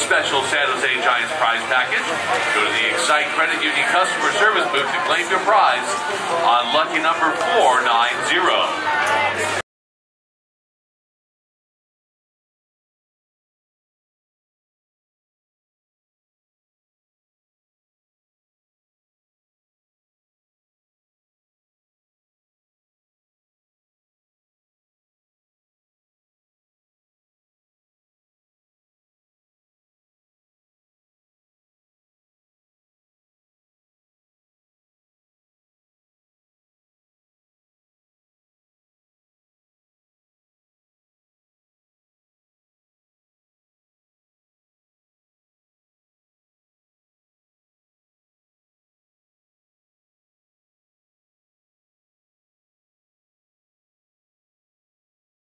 special San Jose Giants prize package. Go to the Excite Credit Union customer service booth to claim your prize on lucky number 490.